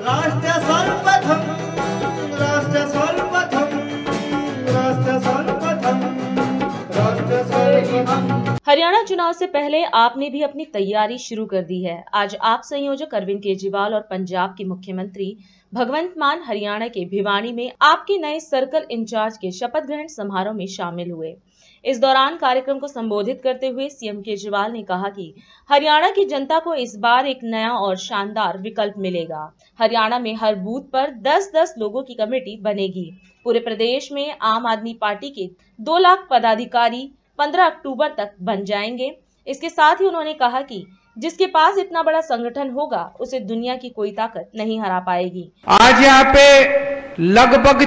राष्ट्र सर्वप्रथम, राष्ट्र सर्वप्रथम, राष्ट्र सर्वप्रथम, राष्ट्र सर्वप्रथम। हरियाणा चुनाव से पहले आपने भी अपनी तैयारी शुरू कर दी है। आज आप संयोजक अरविंद केजरीवाल और पंजाब के मुख्यमंत्री भगवंत मान हरियाणा के भिवानी में आपके नए सर्कल इंचार्ज के शपथ ग्रहण समारोह में शामिल हुए। इस दौरान कार्यक्रम को संबोधित करते हुए सीएम केजरीवाल ने कहा कि हरियाणा की जनता को इस बार एक नया और शानदार विकल्प मिलेगा। हरियाणा में हर बूथ पर 10-10 लोगों की कमेटी बनेगी। पूरे प्रदेश में आम आदमी पार्टी के 2 लाख पदाधिकारी 15 अक्टूबर तक बन जाएंगे। इसके साथ ही उन्होंने कहा कि जिसके पास इतना बड़ा संगठन होगा उसे दुनिया की कोई ताकत नहीं हरा पाएगी। आज यहाँ पे लगभग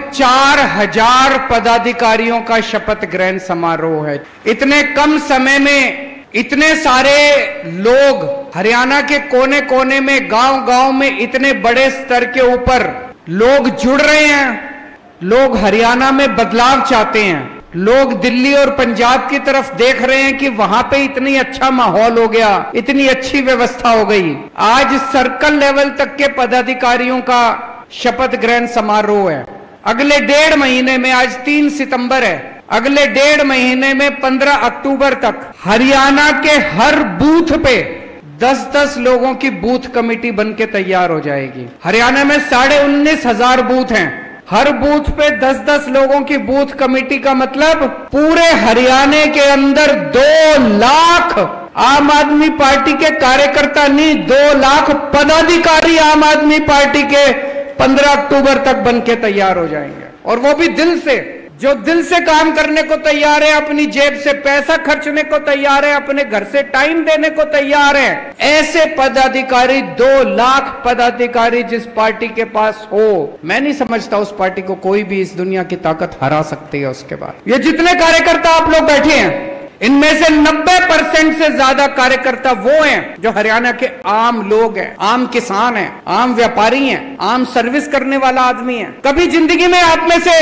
4000 पदाधिकारियों का शपथ ग्रहण समारोह है। इतने कम समय में इतने सारे लोग हरियाणा के कोने कोने में, गांव गांव में इतने बड़े स्तर के ऊपर लोग जुड़ रहे हैं। लोग हरियाणा में बदलाव चाहते हैं। लोग दिल्ली और पंजाब की तरफ देख रहे हैं कि वहां पे इतनी अच्छा माहौल हो गया, इतनी अच्छी व्यवस्था हो गई। आज सर्कल लेवल तक के पदाधिकारियों का शपथ ग्रहण समारोह है। अगले 1.5 महीने में, आज 3 सितंबर है, अगले 1.5 महीने में 15 अक्टूबर तक हरियाणा के हर बूथ पे 10-10 लोगों की बूथ कमेटी बन के तैयार हो जाएगी। हरियाणा में 19,500 बूथ हैं। हर बूथ पे 10-10 लोगों की बूथ कमेटी का मतलब पूरे हरियाणा के अंदर 2 लाख आम आदमी पार्टी के कार्यकर्ता नहीं, 2 लाख पदाधिकारी आम आदमी पार्टी के 15 अक्टूबर तक बन के तैयार हो जाएंगे। और वो भी दिल से, जो दिल से काम करने को तैयार है, अपनी जेब से पैसा खर्चने को तैयार है, अपने घर से टाइम देने को तैयार है। ऐसे पदाधिकारी, 2 लाख पदाधिकारी जिस पार्टी के पास हो, मैं नहीं समझता उस पार्टी को कोई भी इस दुनिया की ताकत हरा सकती है उसके बाद। ये जितने कार्यकर्ता आप लोग बैठे हैं, इनमें से 90% से ज्यादा कार्यकर्ता वो हैं जो हरियाणा के आम लोग हैं, आम किसान हैं, आम व्यापारी हैं, आम सर्विस करने वाला आदमी है। कभी जिंदगी में आप में से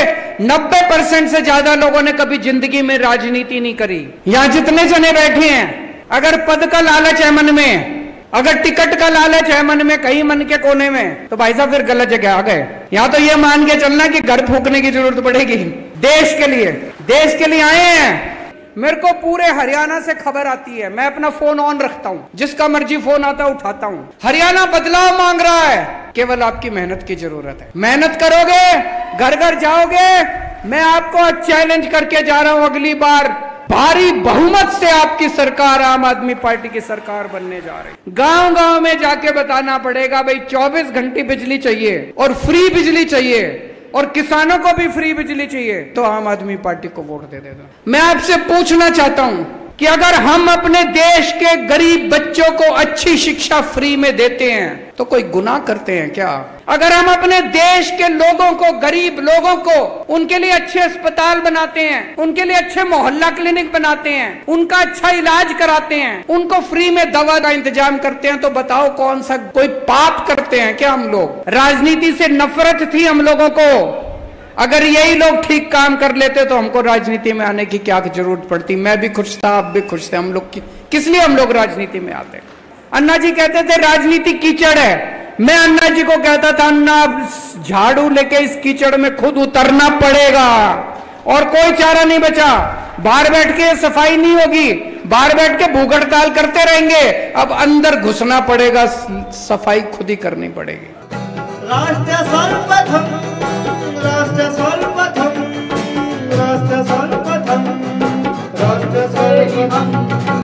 90% से ज्यादा लोगों ने कभी जिंदगी में राजनीति नहीं करी। यहां जितने जने बैठे हैं, अगर पद का लालच है मन में, अगर टिकट का लालच है मन में, कहीं मन के कोने में, तो भाई साहब फिर गलत जगह आ गए। यहां तो ये मान के चलना कि घर फूकने की जरूरत पड़ेगी। देश के लिए आए हैं। मेरे को पूरे हरियाणा से खबर आती है, मैं अपना फोन ऑन रखता हूं, जिसका मर्जी फोन आता उठाता हूं। हरियाणा बदलाव मांग रहा है, केवल आपकी मेहनत की जरूरत है। मेहनत करोगे, घर घर जाओगे, मैं आपको चैलेंज करके जा रहा हूं, अगली बार भारी बहुमत से आपकी सरकार, आम आदमी पार्टी की सरकार बनने जा रही। गांव गांव में जाके बताना पड़ेगा, भाई 24 घंटे बिजली चाहिए और फ्री बिजली चाहिए और किसानों को भी फ्री बिजली चाहिए, तो आम आदमी पार्टी को वोट दे देना। मैं आपसे पूछना चाहता हूं कि अगर हम अपने देश के गरीब बच्चों को अच्छी शिक्षा फ्री में देते हैं तो कोई गुनाह करते हैं क्या? अगर हम अपने देश के लोगों को, गरीब लोगों को, उनके लिए अच्छे अस्पताल बनाते हैं, उनके लिए अच्छे मोहल्ला क्लिनिक बनाते हैं, उनका अच्छा इलाज कराते हैं, उनको फ्री में दवा का इंतजाम करते हैं, तो बताओ कौन सा कोई पाप करते हैं क्या हम लोग? राजनीति से नफरत थी हम लोगों को। अगर यही लोग ठीक काम कर लेते तो हमको राजनीति में आने की क्या जरूरत पड़ती? मैं भी खुश था, आप भी खुश थे। हम लोग किस लिए हम लोग राजनीति में आते? अन्ना जी कहते थे राजनीति कीचड़ है। मैं अन्ना जी को कहता था, अन्ना झाड़ू लेके इस कीचड़ में खुद उतरना पड़ेगा और कोई चारा नहीं बचा। बाहर बैठ के सफाई नहीं होगी, बाहर बैठ के भूख हड़ताल करते रहेंगे। अब अंदर घुसना पड़ेगा, सफाई खुद ही करनी पड़ेगी। राष्ट्र सर्वप्रथम, राष्ट्र सर्वप्रथम, राष्ट्र सर्वप्रथम, राष्ट्र सर्वप्रथम।